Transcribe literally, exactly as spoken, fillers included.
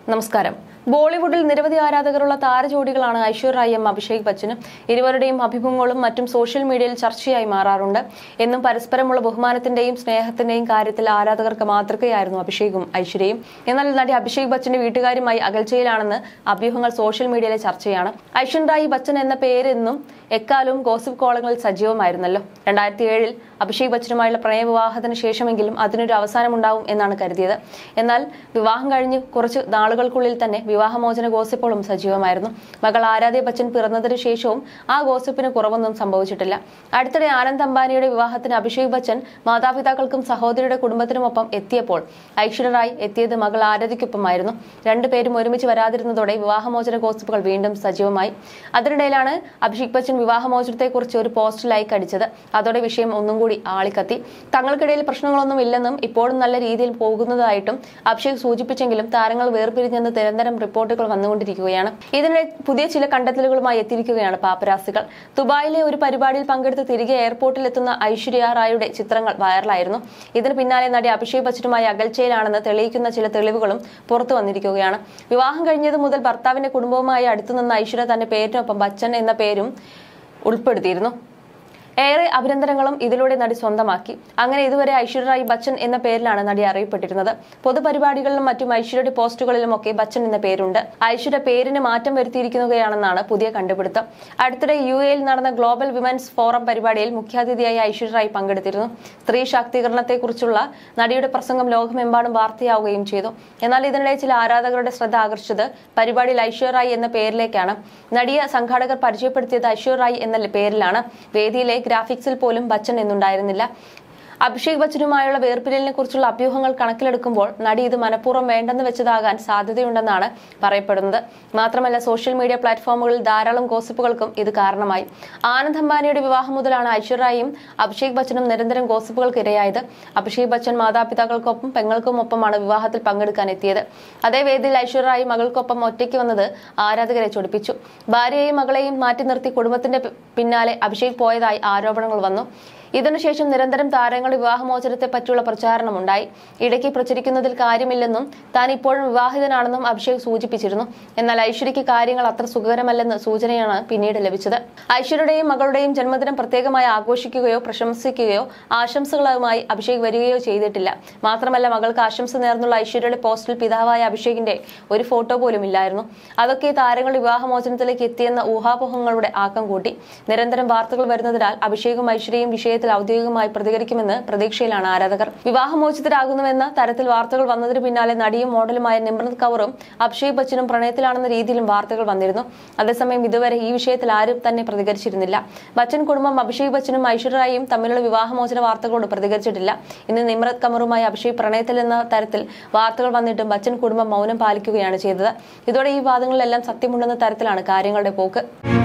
നമസ്കാരം. ബോളിവുഡിൽ നിരവധി ആരാധകരുള്ള താരജോഡികളാണ് ഐശ്വര്യ റായിയും അഭിഷേക് ബച്ചനും. ഇരുവരുടെയും അഭിമുഖങ്ങളും മറ്റും സോഷ്യൽ മീഡിയയിൽ ചർച്ചയായി മാറാറുണ്ട്. എന്നും പരസ്പരമുള്ള ബഹുമാനത്തിന്റെയും സ്നേഹത്തിന്റെയും കാര്യത്തിൽ ആരാധകർക്ക് മാതൃകയായിരുന്നു അഭിഷേകും ഐശ്വര്യയും. എന്നാൽ നടി അഭിഷേക് ബച്ചന്റെ വീട്ടുകാരുമായി അകൽച്ചയിലാണെന്ന് അഭ്യൂഹങ്ങൾ സോഷ്യൽ മീഡിയയിലെ ചർച്ചയാണ്. ഐശ്വര്യ റായി ബച്ചൻ എന്ന പേരെന്നും എക്കാലവും ഗോസിപ്പ് കോളങ്ങളിൽ സജീവമായിരുന്നല്ലോ. രണ്ടായിരത്തി ഏഴിൽ അഭിഷേക് ബച്ചനുമായുള്ള പ്രണയവിവാഹത്തിന് ശേഷമെങ്കിലും അതിനൊരു അവസാനമുണ്ടാവും എന്നാണ് കരുതിയത്. എന്നാൽ വിവാഹം കഴിഞ്ഞ് കുറച്ച് നാളുകൾക്കുള്ളിൽ തന്നെ വിവാഹമോചന ഗോസിപ്പുകളും സജീവമായിരുന്നു. മകൾ ആരാധ്യ ബച്ചൻ പിറന്നതിന് ശേഷവും ആ ഗോസിപ്പിന് കുറവൊന്നും സംഭവിച്ചിട്ടില്ല. അടുത്തിടെ ആനന്ദ് അംബാനിയുടെ വിവാഹത്തിന് അഭിഷേക് ബച്ചൻ മാതാപിതാക്കൾക്കും സഹോദരിയുടെ കുടുംബത്തിനുമൊപ്പം എത്തിയപ്പോൾ ഐശ്വര്യ റായ് എത്തിയത് മകൾ ആരാധ്യയ്ക്കൊപ്പമായിരുന്നു. രണ്ടുപേരും ഒരുമിച്ച് വരാതിരുന്നതോടെ വിവാഹമോചന ഗോസിപ്പുകൾ വീണ്ടും സജീവമായി. അതിനിടയിലാണ് അഭിഷേക് ബച്ചൻ വിവാഹമോചനത്തെക്കുറിച്ച് ഒരു പോസ്റ്റ് ലൈക്ക് അടിച്ചത്. അതോടെ വിഷയം ഒന്നും കൂടി ആളിക്കത്തി. തങ്ങൾക്കിടയിൽ പ്രശ്നങ്ങളൊന്നും ഇല്ലെന്നും ഇപ്പോഴും നല്ല രീതിയിൽ പോകുന്നതായിട്ടും അഭിഷേക് സൂചിപ്പിച്ചെങ്കിലും താരങ്ങൾ വേർപിരിഞ്ഞെന്ന് നിരന്തരം റിപ്പോർട്ടുകൾ വന്നുകൊണ്ടിരിക്കുകയാണ്. ഇതിനിടെ പുതിയ ചില കണ്ടെത്തലുകളുമായി എത്തിയിരിക്കുകയാണ് പാപ്പരാസികൾ. ദുബായിലെ ഒരു പരിപാടിയിൽ പങ്കെടുത്ത് തിരികെ എയർപോർട്ടിൽ എത്തുന്ന ഐശ്വര്യ റായിയുടെ ചിത്രങ്ങൾ വൈറലായിരുന്നു. ഇതിന് പിന്നാലെ നടി അഭിഷേക് ബച്ചനുമായി അകൽച്ചയിലാണെന്ന് തെളിയിക്കുന്ന ചില തെളിവുകളും പുറത്തു വന്നിരിക്കുകയാണ്. വിവാഹം കഴിഞ്ഞത് മുതൽ ഭർത്താവിന്റെ കുടുംബവുമായി അടുത്തുനിന്ന ഐശ്വര്യ തന്റെ പേരിനൊപ്പം ബച്ചൻ എന്ന പേരും ഉൾപ്പെടുത്തിയിരുന്നു. ഏറെ അഭിനന്ദനങ്ങളും ഇതിലൂടെ നടി സ്വന്തമാക്കി. അങ്ങനെ ഇതുവരെ ഐശ്വര്യ റായ് ബച്ചൻ എന്ന പേരിലാണ് നടി അറിയപ്പെട്ടിരുന്നത്. പൊതുപരിപാടികളിലും മറ്റും ഐശ്വര്യയുടെ പോസ്റ്റുകളിലുമൊക്കെ ബച്ചൻ എന്ന പേരുണ്ട്. ഐശ്വര്യ പേരിന് മാറ്റം വരുത്തിയിരിക്കുകയാണെന്നാണ് പുതിയ കണ്ടുപിടുത്തം. അടുത്തിടെ യു എയിൽ നടന്ന ഗ്ലോബൽ വിമൻസ് ഫോറം പരിപാടിയിൽ മുഖ്യാതിഥിയായി ഐശ്വര്യ റായ് പങ്കെടുത്തിരുന്നു. സ്ത്രീ ശാക്തീകരണത്തെക്കുറിച്ചുള്ള നടിയുടെ പ്രസംഗം ലോകമെമ്പാടും വാർത്തയാവുകയും ചെയ്തു. എന്നാൽ ഇതിനിടെ ചില ആരാധകരുടെ ശ്രദ്ധ ആകർഷിച്ചത് പരിപാടിയിൽ ഐശ്വര്യ റായ് എന്ന പേരിലേക്കാണ്. നടിയെ സംഘാടകർ പരിചയപ്പെടുത്തിയത് ഐശ്വര്യ റായ് എന്ന പേരിലാണ്. വേദിയിലെ ഗ്രാഫിക്സിൽ പോലും ബച്ചൻ എന്നുണ്ടായിരുന്നില്ല. അഭിഷേക് ബച്ചനുമായുള്ള വേർപിരിയലിനെ കുറിച്ചുള്ള അഭ്യൂഹങ്ങൾ കണക്കിലെടുക്കുമ്പോൾ നടി ഇത് മനഃപൂർവ്വം വേണ്ടെന്ന് വെച്ചതാകാൻ സാധ്യതയുണ്ടെന്നാണ് പറയപ്പെടുന്നത്. മാത്രമല്ല, സോഷ്യൽ മീഡിയ പ്ലാറ്റ്ഫോമുകളിൽ ധാരാളം ഗോസിപ്പുകൾക്കും ഇത് കാരണമായി. ആനന്ദ് അംബാനിയുടെ വിവാഹം മുതലാണ് ഐശ്വര്യ റായിയും അഭിഷേക് ബച്ചനും നിരന്തരം ഗോസിപ്പുകൾക്ക് ഇരയായത്. അഭിഷേക് ബച്ചൻ മാതാപിതാക്കൾക്കൊപ്പം പെങ്ങൾക്കുമൊപ്പമാണ് വിവാഹത്തിൽ പങ്കെടുക്കാൻ എത്തിയത്. അതേ വേദിയിൽ ഐശ്വര്യ റായി മകൾക്കൊപ്പം ഒറ്റയ്ക്ക് വന്നത് ആരാധകരെ ചൊടിപ്പിച്ചു. ഭാര്യയെയും മകളെയും മാറ്റി നിർത്തി കുടുംബത്തിന്റെ പിന്നാലെ അഭിഷേക് പോയതായി ആരോപണങ്ങൾ വന്നു. ഇതിനുശേഷം നിരന്തരം താരങ്ങളുടെ വിവാഹമോചനത്തെ പറ്റിയുള്ള പ്രചാരണമുണ്ടായി. ഇടയ്ക്ക് പ്രചരിക്കുന്നതിൽ കാര്യമില്ലെന്നും താൻ ഇപ്പോഴും വിവാഹിതനാണെന്നും അഭിഷേക് സൂചിപ്പിച്ചിരുന്നു. എന്നാൽ ഐശ്വര്യയ്ക്ക് കാര്യങ്ങൾ അത്ര സുഖകരമല്ലെന്ന് സൂചനയാണ് പിന്നീട് ലഭിച്ചത്. ഐശ്വര്യയുടെയും മകളുടെയും ജന്മദിനം പ്രത്യേകമായി ആഘോഷിക്കുകയോ പ്രശംസിക്കുകയോ ആശംസകളുമായി അഭിഷേക് വരികയോ ചെയ്തിട്ടില്ല. മാത്രമല്ല, മകൾക്ക് ആശംസ നേർന്നുള്ള ഐശ്വര്യയുടെ പോസ്റ്റിൽ പിതാവായ അഭിഷേകിന്റെ ഒരു ഫോട്ടോ പോലും ഇല്ലായിരുന്നു. അതൊക്കെ താരങ്ങളുടെ വിവാഹമോചനത്തിലേക്ക് എത്തിയെന്ന ഊഹാപോഹങ്ങളുടെ ആക്കം കൂട്ടി. നിരന്തരം വാർത്തകൾ വരുന്നതിനാൽ അഭിഷേകും ഐശ്വര്യയും വിഷയത്തിൽ ഔദ്യോഗികമായി പ്രതികരിക്കുമെന്ന് പ്രതീക്ഷയിലാണ് ആരാധകർ. വിവാഹമോചിതരാകുന്നുവെന്ന തരത്തിൽ വാർത്തകൾ വന്നതിന് പിന്നാലെ നടിയും മോഡലുമായ നിമ്രത് കൗറും അഭിഷേക് ബച്ചനും പ്രണയത്തിലാണെന്ന രീതിയിലും വാർത്തകൾ വന്നിരുന്നു. അതേസമയം ഇതുവരെ ഈ വിഷയത്തിൽ ആരും തന്നെ പ്രതികരിച്ചിരുന്നില്ല. ബച്ചൻ കുടുംബം അഭിഷേക് ബച്ചനും ഐശ്വര്യ റായിയും തമ്മിലുള്ള വിവാഹമോചന വാർത്തകളോട് പ്രതികരിച്ചിട്ടില്ല. ഇന്ന് നിമ്രത് കൗറുമായി അഭിഷേക് പ്രണയത്തിലെന്ന തരത്തിൽ വാർത്തകൾ വന്നിട്ടും ബച്ചൻ കുടുംബം മൗനം പാലിക്കുകയാണ് ചെയ്തത്. ഇതോടെ ഈ വാദങ്ങളിലെല്ലാം സത്യമുണ്ടെന്ന തരത്തിലാണ് കാര്യങ്ങളുടെ പോക്ക്.